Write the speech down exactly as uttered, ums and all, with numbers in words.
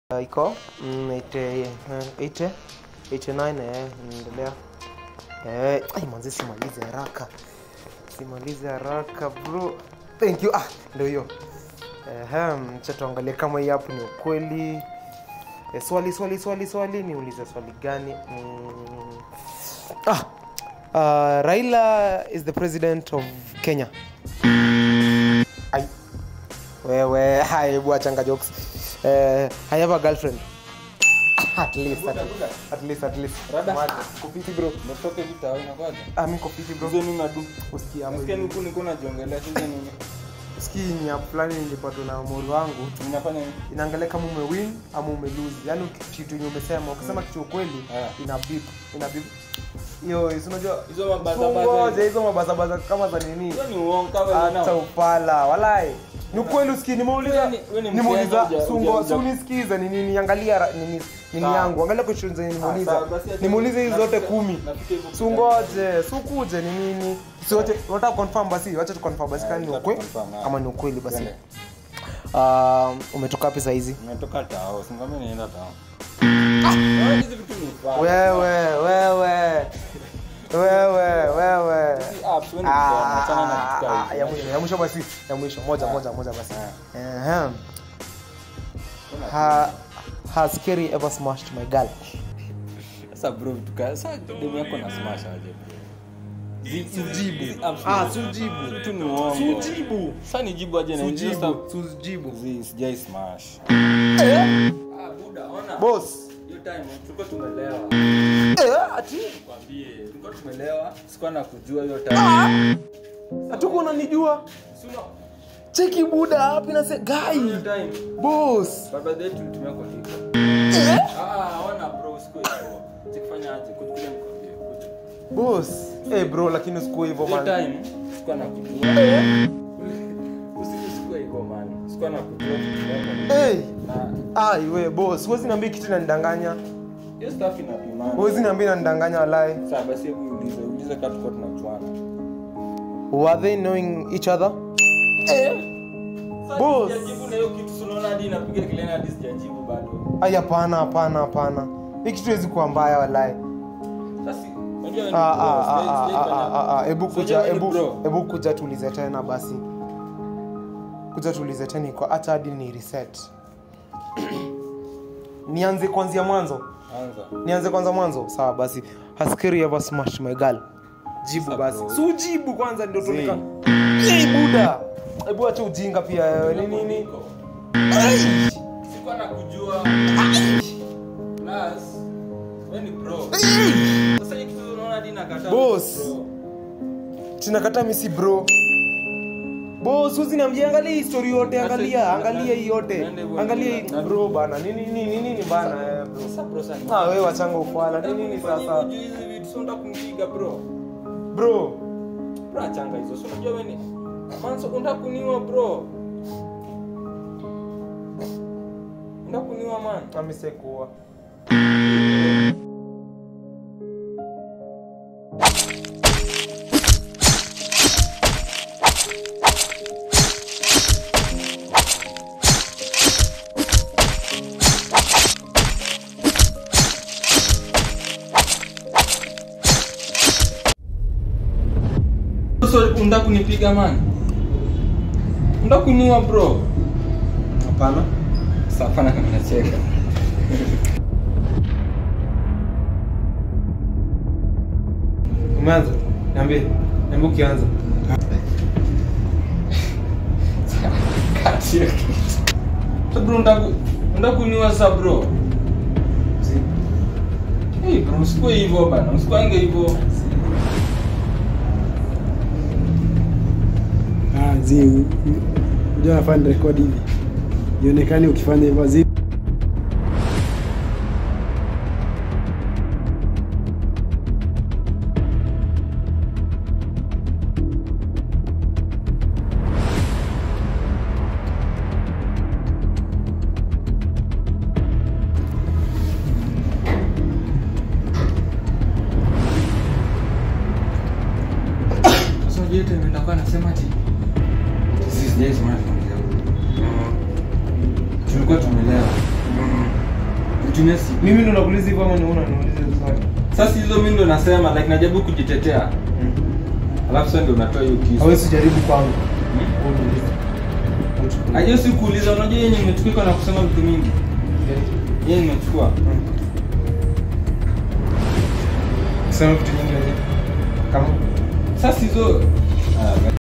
Uh, iko eighty eighty-nine eh endelea. Eh, ai manzi simalize haraka. Simalize haraka bro. Thank you. Ah, ndio hiyo. Eh, acha tuangalie kama hii hapo ni ukweli. Eh, swali swali swali swali niulize swali gani? Mm. Ah. Uh, Raila is the president of Kenya. Ai. Wewe, hai bwa changa jokes. Uh, I have a girlfriend. At least, at, at least, at least. Rada. Kupiti bro. Natoke vita wewe unakuja. Ah, mimi kupiti bro. Hizo nini nadu? Usikia hapo. Usikia niko niko najiongelea hizo nini? Usikia ni hapo fulani nilipata na mori wangu. Unafanya nini? Inaangalia kama umewin ama umelose. Yaani kitu yenye umesema, ukisema kitu kweli ina beep, ina beep. Yo, hizo unajua hizo mabaza baza. Hizo mabaza baza kama za nini? Hizo ni uongo kama hata upala. Walai. Ni kweli usikii nimeuliza. Nimeuliza sungo sunisikiza ni nini angalia nini nini yangu. Angalia question zenye nimeuliza. Nimeuliza hizo zote kumi. Sungoje, sukuje ni nini? Sote unataka confirm basi, acha tu confirm basi kama ni ukweli kama ni ukweli basi. Ah, umetoka wapi saa hizi? Nimetoka tao, singome nienda tao. Wewe, wewe. Wewe, wewe. Ah, ya mwisho, ya mwisho basi, ya mwisho moja moja moja basi. Eh. Ha has Kerry ever smashed my girl? Sasa bro, tuka sasa demu yako na smash aje. Sujibu. Ah, sujibu. Tu ni uongo. Sujibu. Sasa ni jibu aje na sujibu. Sujibu. Sijai smash. Eh? Ah, buda, ona. Boss. Hiyo time tulikuwa tumelewa. Eh, ati kwambie, tulikuwa tumelewa, sikuwa na kujua hiyo time. Hatuko unanijua. Sio. Cheki buda wapi na se guy. Time. Boss. Baba yetu tulitumia kwa liko. Eh? Ah, ona bro, siko hivyo. Sikufanya aje kutukulia nikwambie. Boss. Eh bro, lakini usiku hivyo man. Hiyo time sikuwa na kujua. Eh? Usikuwa hivyo man. Sikuwa na kujua tulitumia. Eh. Ai wewe boss, huwezi niambia kitu inanidanganya. Hiyo stuff inapimana. Huwezi niambia inanidanganya walai. Sasa basi hebu ulize, ulize kama tuko tunajuana. Were they knowing each other? Eh. Boss. Sijajibu na hiyo kitu unaona hadi inapiga kelele hadi sijajibu bado. Ai hapana hapana hapana. Hii kitu haiwezi kuwa mbaya walai. Sasa unajua wewe Ah ah ah ah hebu kuja hebu hebu kuja tuulize tena basi. Kuja tuulize tena kwa hata hadi ni reset. Nianze kuanzia mwanzo. Anza. Nianze kwanza mwanzo. Sawa basi. Has Kerry ever smashed my girl? Jibu basi. Si ujibu kwanza ndio tulika. Hey buda. Hebu acha ujinga pia wewe. Ni nini? Sikuwa nakujua. Plus wewe ni bro. Sasa hiki kitu unaona hadi nakataa. Boss. Tunakataa mimi si bro. Boss, usiniambie angalia hii story yote, angalia, angalia hii yote. Angalia hii bro bana. Nini nini nini bana bro. Sasa bro sana. Ah wewe wachanga ufala. Nini nini sasa? Hizi vitu sio unataka kumpiga bro. Bro. Bro achanga hizo. Sio unajua wewe ni manzo unataka kuniua bro. Unataka kuniua man. Amesekuwa. So unataka kunipiga man? Unataka kuniua bro? Hapana. Sasa kama nacheka. Umeanza? Niambie. Niambie ukianza. Kati yake. So bro unataka unataka kuniua sasa bro? Eh bro usikue hivyo bana. Usikuange hivyo. Ah, zi. Unajua nafanya record hivi. Ionekane ukifanya hivyo zi. Sasa je, nenda kwa nasema ati sisi yes man. Tulikuwa tumelewa. nitumie simu. Mimi ndo nakuuliza hivyo ama ni una niulize swali? Sasa hizo mimi ndo nasema like najaribu kujitetea. Mm. Alafu sasa ndio unatoa hiyo kisu. Hawezi jaribu kwangu. Aje si kuuliza, unajua yeye nimechukua na kusema vitu mingi. Yeye nimechukua. Kusema vitu mingi kama sasa hizo